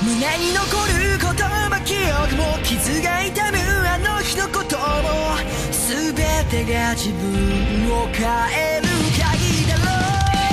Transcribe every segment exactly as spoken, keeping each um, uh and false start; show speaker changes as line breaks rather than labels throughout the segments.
胸に残る言葉記憶も傷が痛むあの日のことも全てが自分を変える鍵だろう。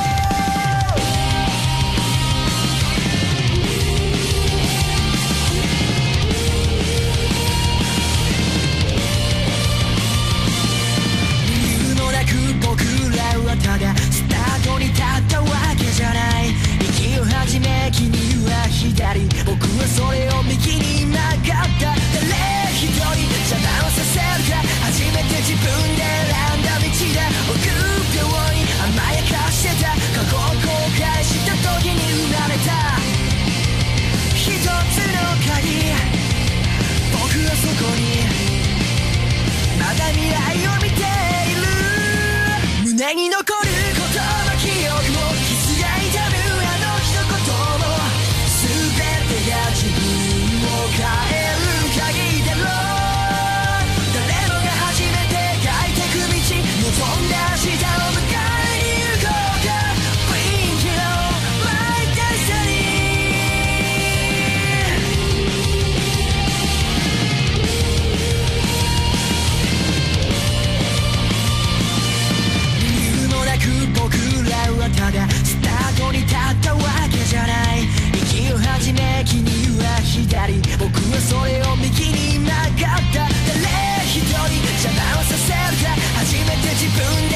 理由もなく僕らはただスタートに立ったわけじゃない。息を始め君は左、僕はそれを右に曲がった。誰一人邪魔をさせるか、初めて自分で選んだ道だ。臆病に甘やかしてた過去を後悔した時に生まれた一つの鍵。僕はそこにまだ未来を見ている。胸に残る言葉記憶も傷が痛むあの日のことも全てが自分を変える鍵だろう。誰もが初めて描いてく道、望んだ明日を迎えに行こうか。 Bring it on my destiny。 理由もなく僕らはただスタートに立ったわけじゃない。息を始め君は左、僕はそれを右に曲がった。誰一人邪魔をさせるか、初めて自分で